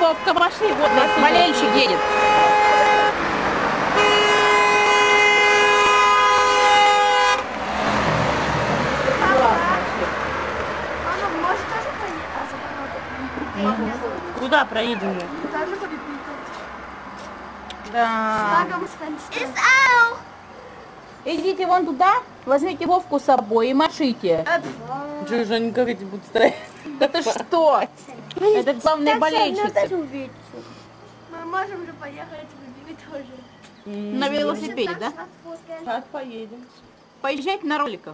Веревка, пошли, вот болельщик едет. Куда проедем? Да. Идите вон туда, возьмите Вовку с собой и маршите. Чего они как эти будут стоять? Да ты что? Это главные болельщицы. Мы можем же поехать в Львив тоже. На велосипеде, да? Сейчас поедем. Поезжайте на роликах.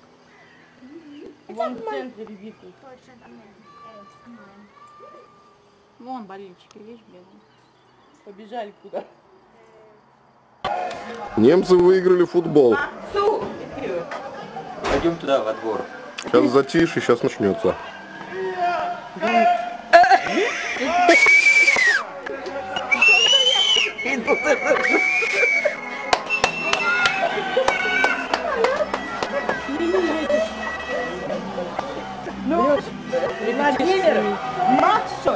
Вон в центре Львив. Вон болельщики, видишь, бегают. Побежали куда? Немцы выиграли футбол. Пойдем туда, во двор. Сейчас затишье, сейчас начнется. Владимир, Максу!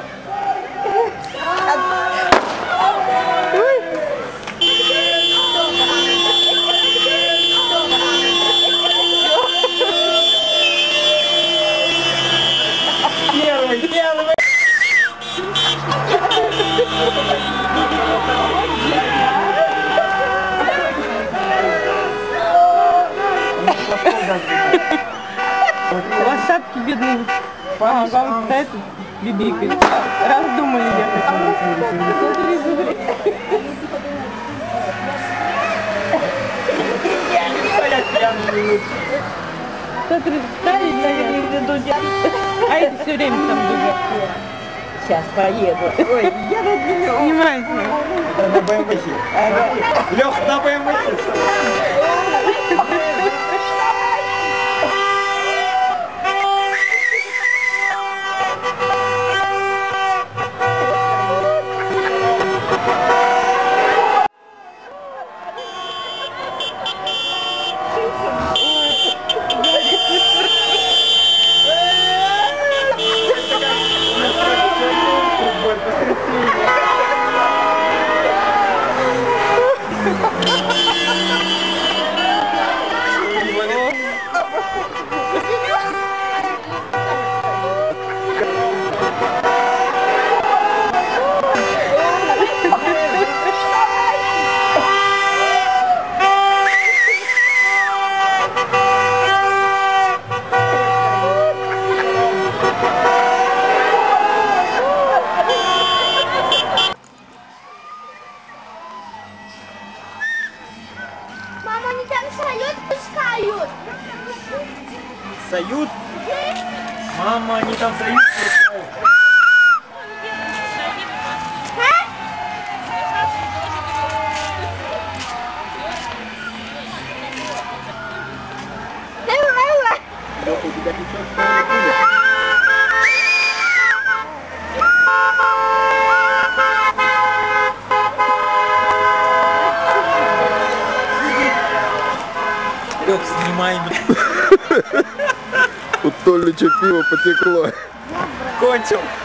Первый! Лошадки бедные. Вам стоит бибикой. Раздумали ехать. Смотри, смотри. Смотри, а эти все время там дудят. Сейчас поеду. Ой, я тут не снимаю. На БМВ. Лех, на БМВ. Мама, они там салют пускают. Соют? Мама, они там соют пускают. Лёха, у тебя течет? Лёх, снимай меня. У Толича пиво потекло. Кончил.